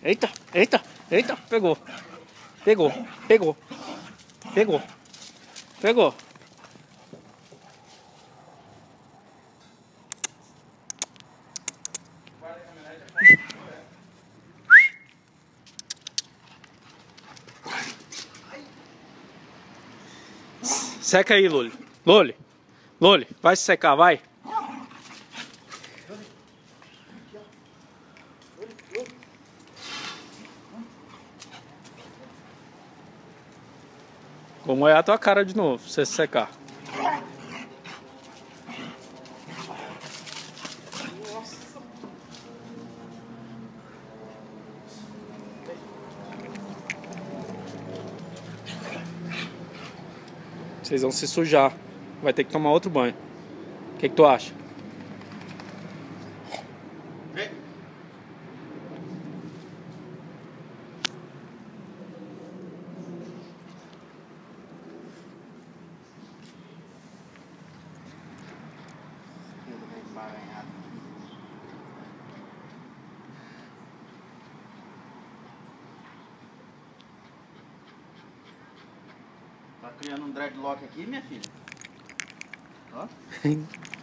Eita, eita, eita, pegou. Pegou, pegou. Pegou. Pegou. Seca aí, Loli. Loli. Loli, vai se secar, vai. Vou molhar a tua cara de novo, pra você se secar. Vocês vão se sujar. Vai ter que tomar outro banho. O que tu acha? Tá criando um dreadlock aqui, minha filha? Ó.